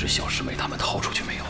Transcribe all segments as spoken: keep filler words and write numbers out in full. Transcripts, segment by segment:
知小师妹他们逃出去没有？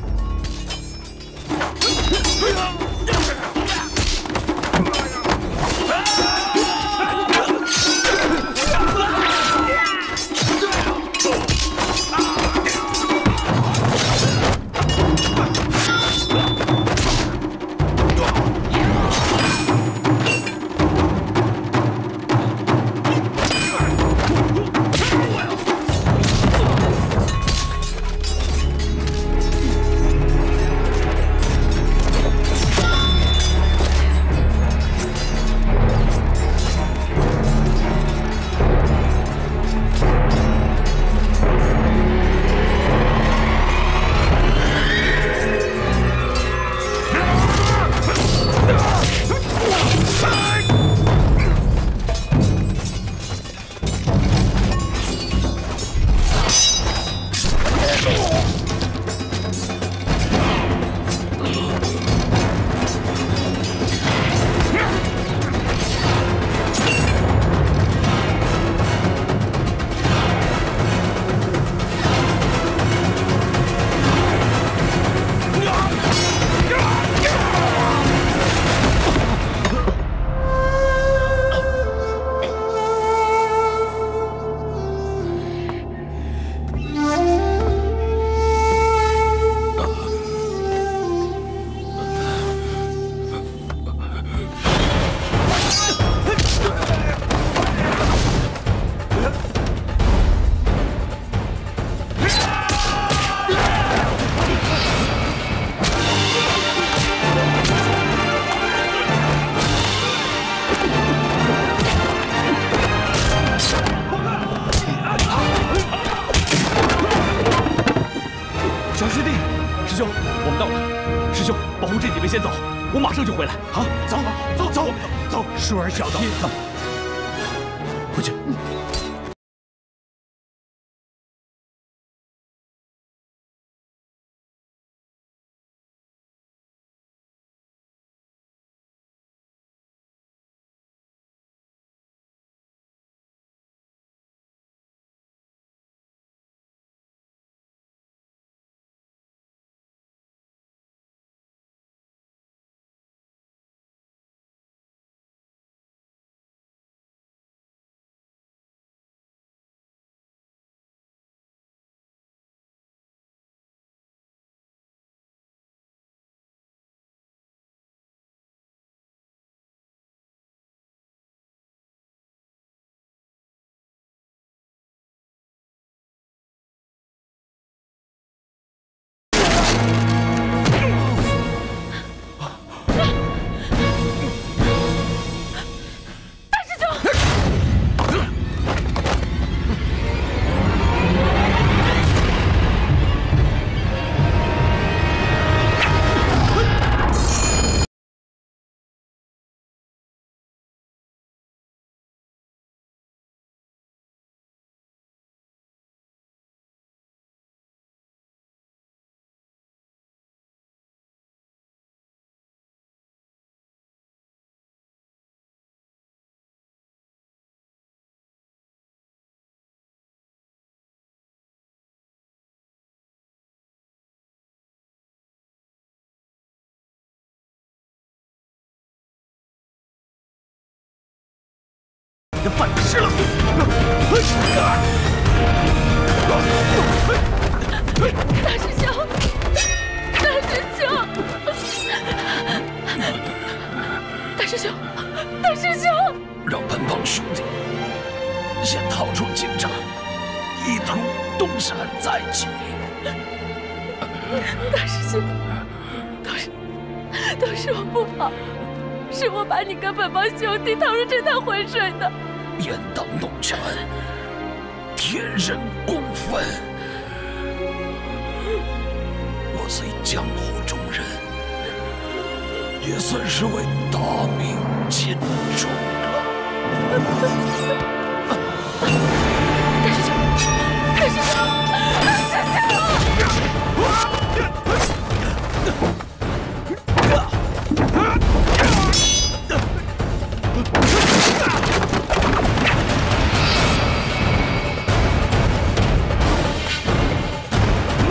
先走，我马上就回来。 好，走，走，走，走，舒儿小子，走，回去。的饭吃了！ 大师兄，大师兄，大师兄，大师兄， 让本帮兄弟先逃出京城，一途东山再起。 大师兄，都是都是我不好，是我把你跟本帮兄弟趟入这趟浑水的。 严党弄权，天人共愤。我虽江湖中人，也算是为大明尽忠了。 大师兄，大师兄，大师兄！ 大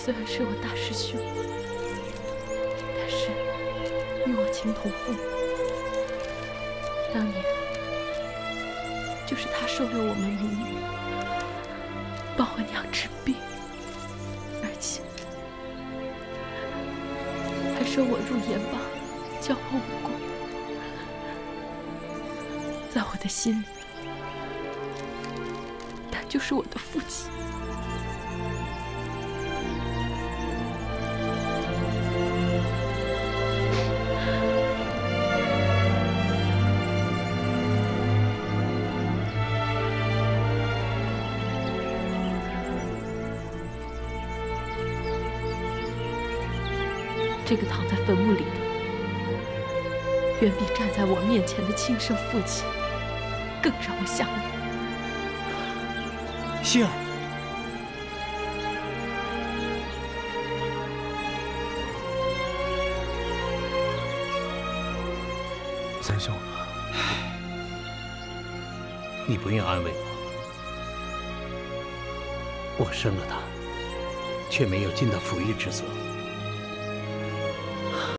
虽然是我大师兄，但是与我情同父母。当年就是他收留我们母女，帮我娘治病，而且还收我入盐帮，教我武功。在我的心里，他就是我的父亲。这个躺在坟墓里的，远比站在我面前的亲生父亲更让我想念。 心儿， 三兄，你不用安慰我，我生了他，却没有尽到抚育之责。